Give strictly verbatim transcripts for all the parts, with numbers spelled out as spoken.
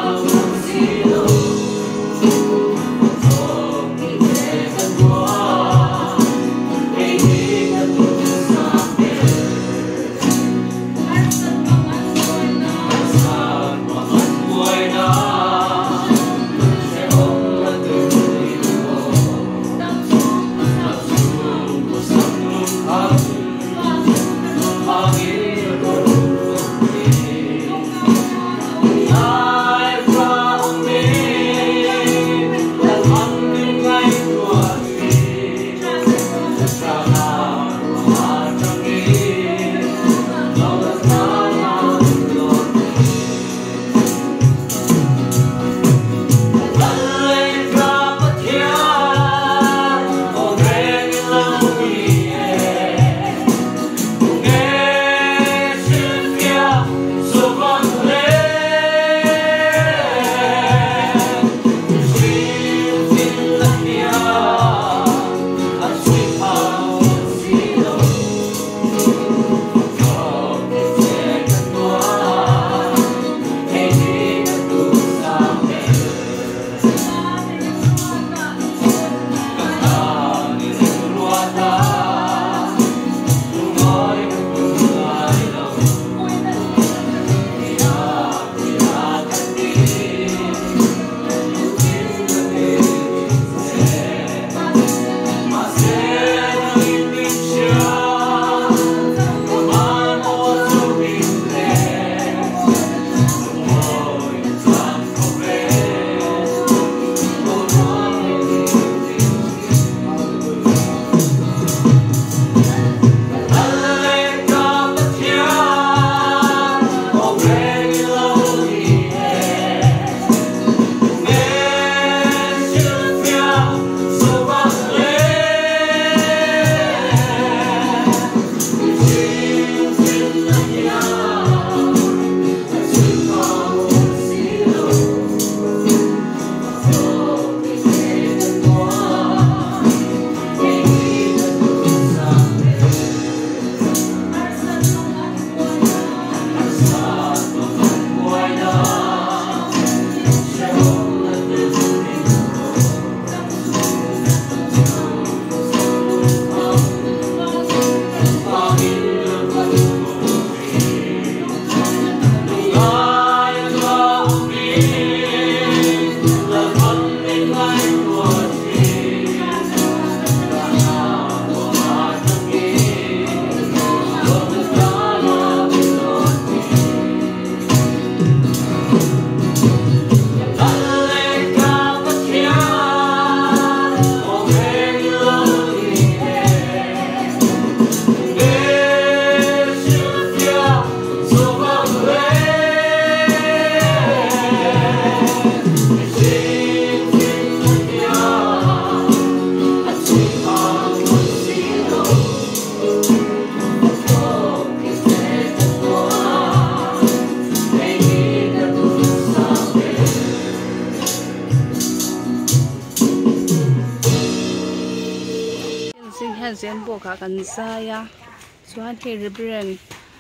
zen bo ka kan saya chuan he reverend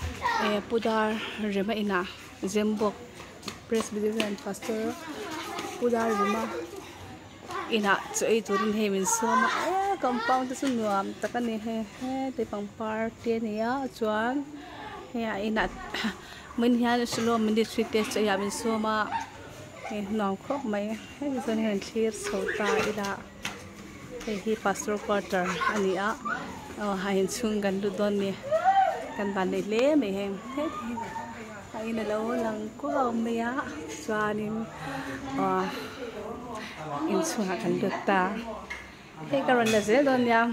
e pudar rema ina zembok presbyterian pastor pudar rema ina chei turin he min soma e compound su nuam takani he he te pangpar te nia chuan he ina min hian sulo min district te chaya min soma e nong khop mai he zon hen clear sota ila he pastor quarter ania hain chung gan lu don ni kan ban le le me hem he ai na lo lang ko me ya chuanin a in chunga kan lut ta he karon la zel don ya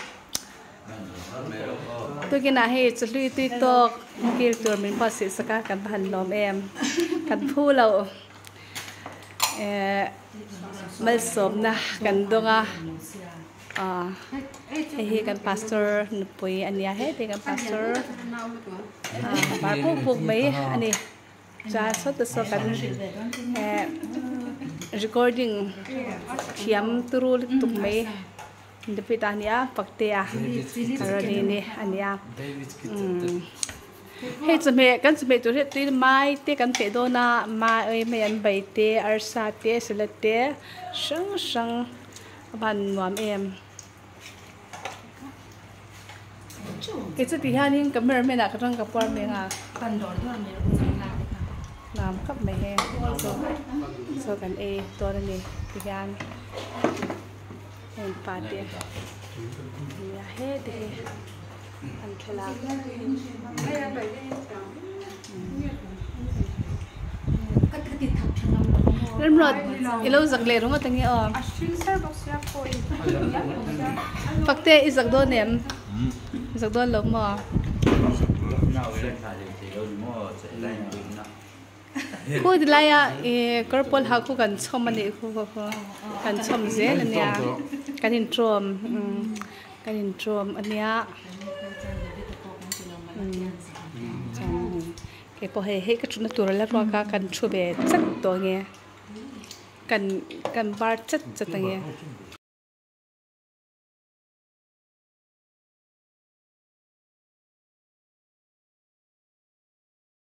to kina he chlui ti tok kir tur min pasi saka kan ban lom em kan phu lo e mal som na kan donga ah he kan pastor nupui ania he te kan pastor ah par pu pu mai ani cha so to so kan eh recording thiam turul tuk mai ndepitania paktea karani ni ania hết chấm hết căn chấm hết tôi hết tuy mai tê căn phê đô na mai ơi mấy anh bảy tê arsa tê sữa tê sang sang bàn nuam em cái chút thì hai nhưng cầm mềm mềm là cái trong cặp quan mềm à cần đổi cho mình làm cấp mày hè so so cần e to đây này thì gan em pa tê ya hết đi ăn khá là nên rồi ilo giặc lệ đúng không tiếng ờ phát tê giặc đôi ném giặc đôi lớn mà cô thì lại à cái bol học cô cần chôm mà này cô cô cần chôm dễ là nè cần hình chôm cần hình chôm anh nhá cái bộ hệ hệ cái chuyệnตัวแล้วเราก็กันช่วยแบบจัดตัวเงี้ยกันกันบาร์จัดจัดตัวเงี้ย